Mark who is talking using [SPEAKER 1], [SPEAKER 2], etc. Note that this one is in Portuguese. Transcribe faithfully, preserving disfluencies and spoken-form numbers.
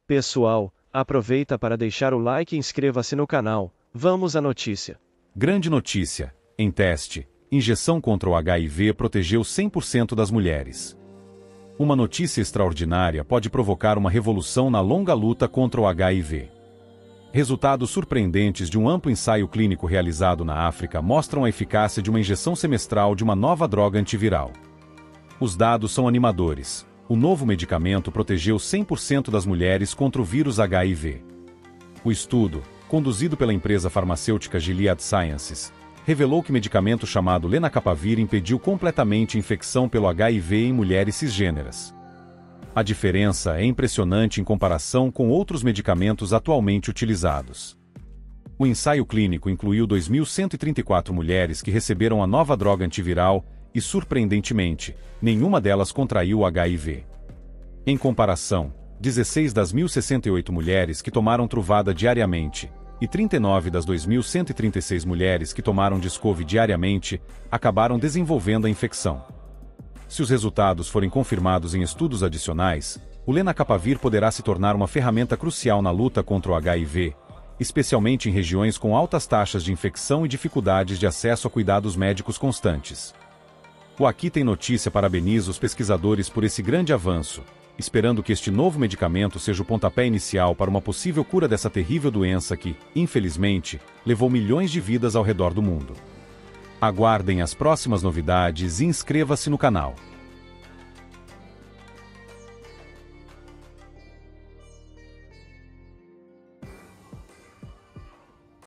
[SPEAKER 1] Pessoal, aproveita para deixar o like e inscreva-se no canal. Vamos à notícia.
[SPEAKER 2] Grande notícia. Em teste, injeção contra o H I V protegeu cem por cento das mulheres. Uma notícia extraordinária pode provocar uma revolução na longa luta contra o H I V. Resultados surpreendentes de um amplo ensaio clínico realizado na África mostram a eficácia de uma injeção semestral de uma nova droga antiviral. Os dados são animadores. O novo medicamento protegeu cem por cento das mulheres contra o vírus H I V. O estudo, conduzido pela empresa farmacêutica Gilead Sciences, revelou que medicamento chamado lenacapavir impediu completamente infecção pelo H I V em mulheres cisgêneras. A diferença é impressionante em comparação com outros medicamentos atualmente utilizados. O ensaio clínico incluiu dois mil cento e trinta e quatro mulheres que receberam a nova droga antiviral e, surpreendentemente, nenhuma delas contraiu o H I V. Em comparação, dezesseis das mil e sessenta e oito mulheres que tomaram Truvada diariamente e trinta e nove das dois mil cento e trinta e seis mulheres que tomaram Descovy diariamente acabaram desenvolvendo a infecção. Se os resultados forem confirmados em estudos adicionais, o lenacapavir poderá se tornar uma ferramenta crucial na luta contra o H I V, especialmente em regiões com altas taxas de infecção e dificuldades de acesso a cuidados médicos constantes. O Aqui Tem Notícia parabeniza os pesquisadores por esse grande avanço, esperando que este novo medicamento seja o pontapé inicial para uma possível cura dessa terrível doença que, infelizmente, levou milhões de vidas ao redor do mundo. Aguardem as próximas novidades e inscreva-se no canal.